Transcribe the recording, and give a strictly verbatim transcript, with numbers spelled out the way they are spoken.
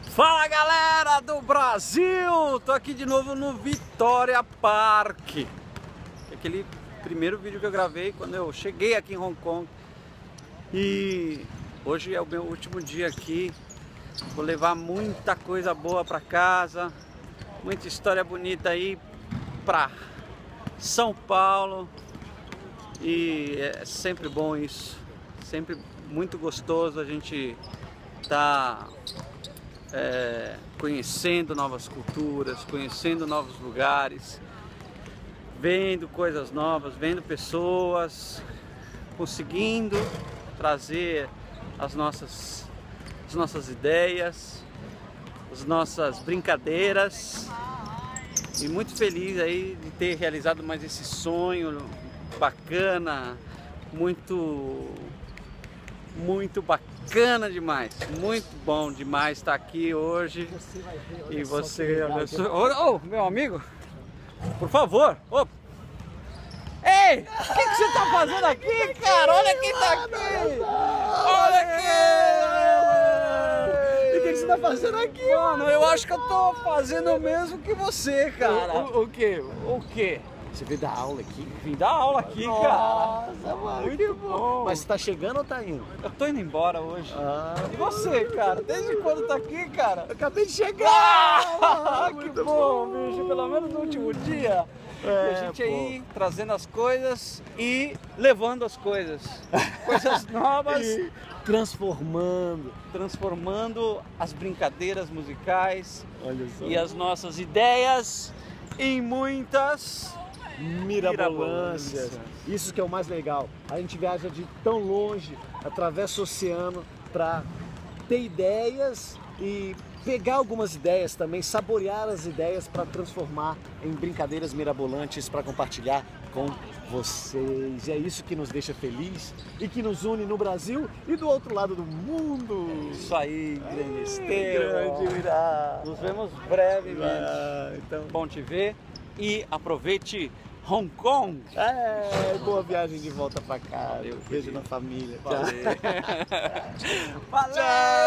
Fala galera do Brasil! Tô aqui de novo no Vitória Park. Aquele primeiro vídeo que eu gravei quando eu cheguei aqui em Hong Kong. E hoje é o meu último dia aqui. Vou levar muita coisa boa pra casa, muita história bonita aí pra São Paulo. E é sempre bom isso, sempre muito gostoso a gente tá é, conhecendo novas culturas, conhecendo novos lugares, vendo coisas novas, vendo pessoas, conseguindo trazer as nossas, as nossas ideias, as nossas brincadeiras. E muito feliz aí de ter realizado mais esse sonho bacana, muito, muito bacana demais, muito bom demais estar aqui hoje. Você vai ver, e só você, que ô, oh, meu amigo, por favor, oh. Ei, o que, que você tá fazendo aqui, cara? Olha quem tá aqui, olha aqui. O que, que você tá fazendo aqui, mano? Eu acho que eu tô fazendo o mesmo que você, cara. O, o, o que? O quê? Você veio dar aula aqui? Vim dar aula aqui, Nossa, cara. mano, Muito que bom. Mas você tá chegando ou tá indo? Eu tô indo embora hoje. Ah, E você, cara? Desde quando tá aqui, cara? eu acabei de chegar! Ah, que Muito bom, bicho. Pelo menos no último dia. É, e a gente pô. aí trazendo as coisas e levando as coisas. Coisas novas. E transformando. Transformando as brincadeiras musicais Olha só. e as nossas ideias em muitas mirabolâncias. Isso que é o mais legal. A gente viaja de tão longe, atravessa o oceano para ter ideias e pegar algumas ideias também, saborear as ideias para transformar em brincadeiras mirabolantes para compartilhar com vocês. E é isso que nos deixa feliz e que nos une no Brasil e do outro lado do mundo. Isso aí, grande Ai, Estevam. grande Irá. Nos vemos brevemente. Ah, então, Bom te ver e aproveite Hong Kong. é, boa viagem de volta para casa. Valeu, Beijo querido. na família. Valeu. Tchau. Valeu.